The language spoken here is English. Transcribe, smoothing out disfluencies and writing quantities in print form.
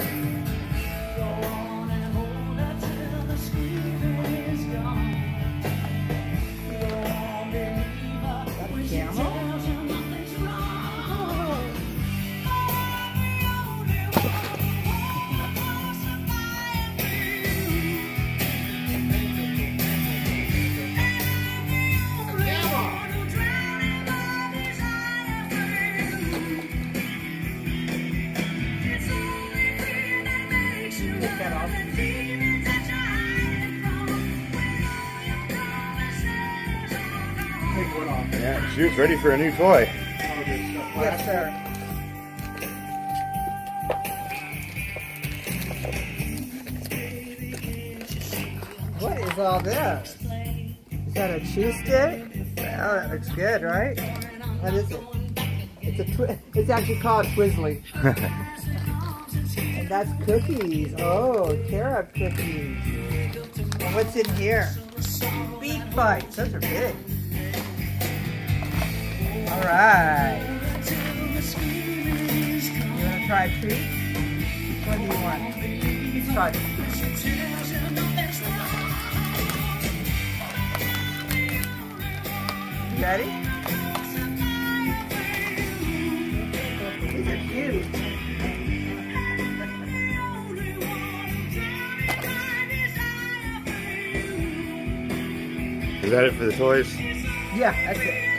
Yeah, she was ready for a new toy. Yes, sir. What is all this? Is that a cheese stick? Oh, that looks good, right? What is it? It's actually called Twizzly. And that's cookies. Oh, carob cookies. And what's in here? Beet bites. Those are big. All right. You want to try a treat? What do you want? Let's try it. You ready? These are cute. Is that it for the toys? Yeah, that's it.